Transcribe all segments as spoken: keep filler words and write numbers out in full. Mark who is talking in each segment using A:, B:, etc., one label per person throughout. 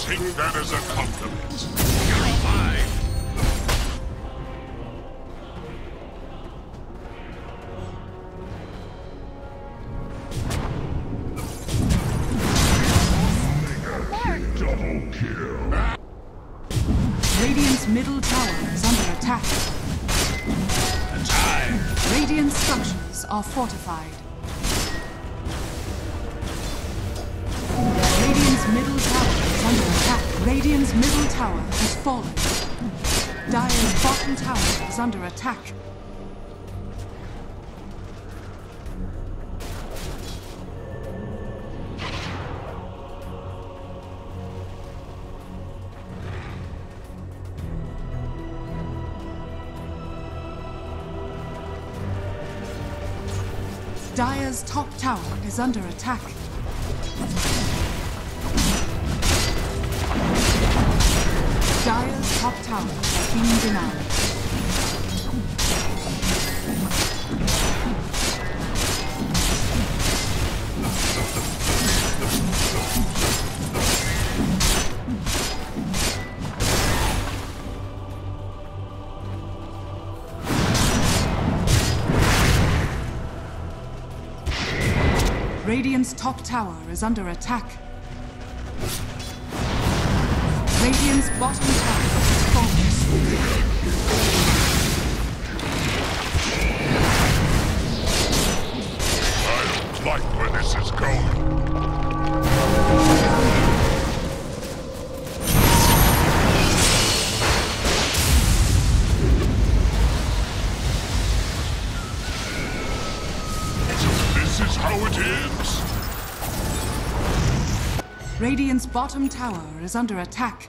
A: Take that as a compliment. You're alive. Double kill.
B: Radiant's middle tower is under attack.
A: Time.
B: Radiant structures are fortified. Radiant's middle tower is under attack. Radiant's middle tower has fallen. Dire's bottom tower is under attack. Dire's top tower is under attack. Dire's top tower has been denied. Radiant's top tower is under attack. Radiant's bottom tower is falling.
A: I don't like where this is going. This is how it ends.
B: Radiant's bottom tower is under attack.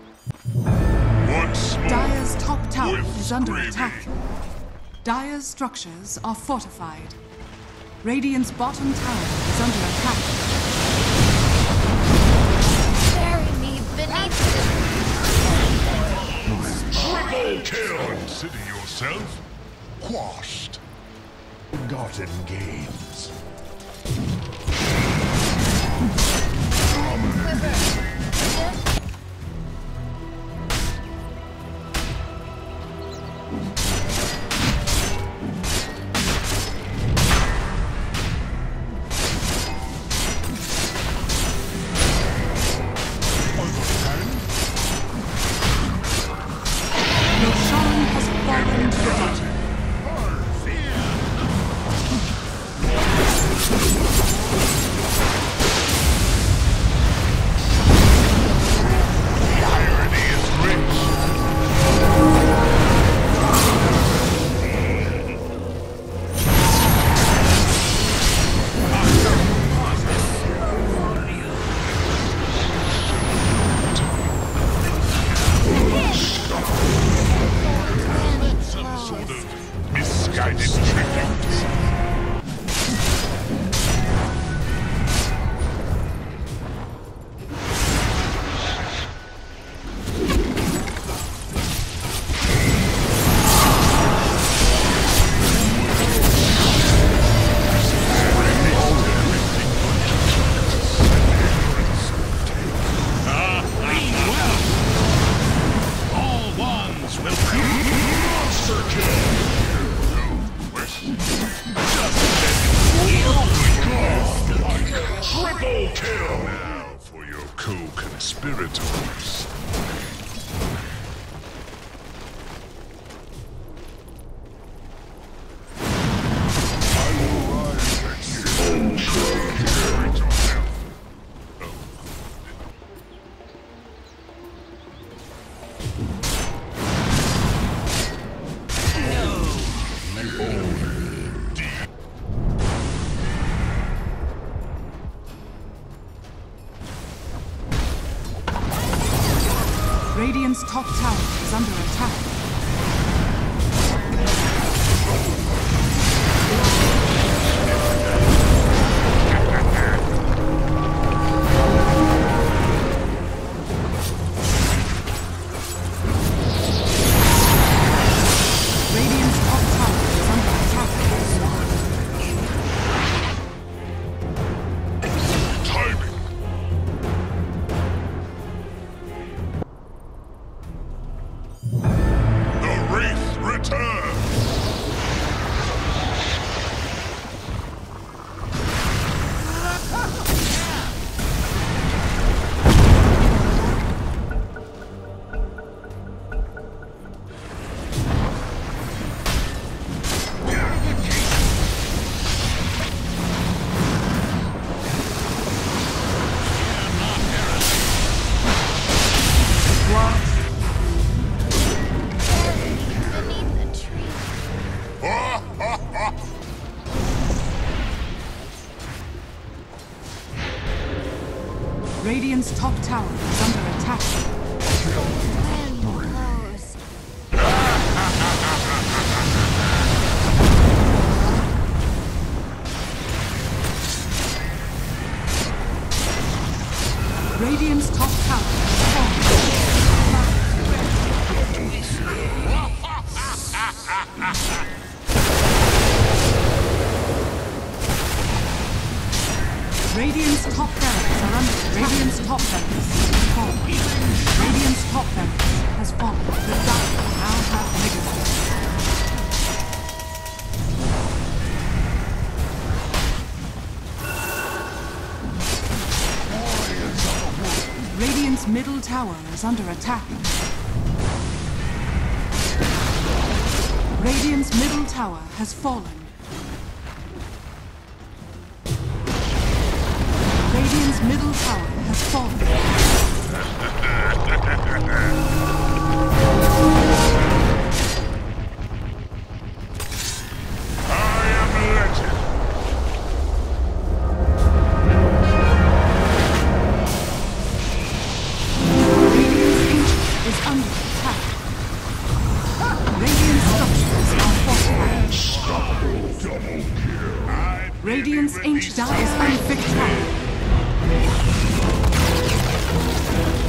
A: Once more.
B: Dire's top tower
A: With
B: is under
A: screaming.
B: attack. Dire's structures are fortified. Radiant's bottom tower is under attack.
C: Bury me beneath
A: Triple kill. Consider yourself quashed.
D: Forgotten games.
B: Roshan has fallen to the bottom.
A: Irony is rich. Some sort of misguided tribute. All ones will monster kill. No question. Just triple kill. Now for your co-conspirators. I will rise at you. Oh.
B: Radiant's top tower is under attack. Radiant's top tower is under attack.
A: Timing.
B: tower is under attack.
C: Wind blows.
B: Radiant's top tower is falling. Radiant's top barracks are under attack. Radiant's top barracks has fallen. Radiant's top barracks has fallen. The Dire now have Mega Radiant's middle tower is under attack. Radiant's middle tower has fallen. Radiant's middle tower has fallen.
A: I am legend.
B: Radiant's ancient is under attack. Radiant structures are fortified.
D: Double kill.
B: Radiant's ancient is unfit tower.